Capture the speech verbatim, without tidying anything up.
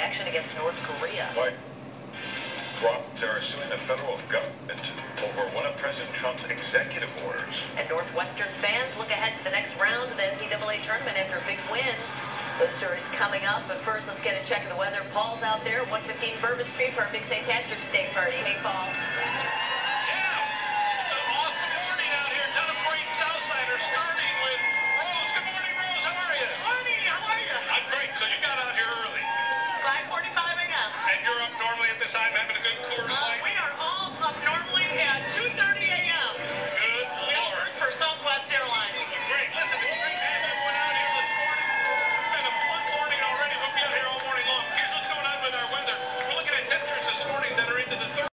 action against North Korea. Why? Groups are suing the federal government over one of President Trump's executive orders. And Northwestern fans look ahead to the next round of the N C double A tournament after a big win. Those stories coming up, but first let's get a check of the weather. Paul's out there, one fifteen Bourbon Street for our big Saint Patrick's Day party. Hey, Paul.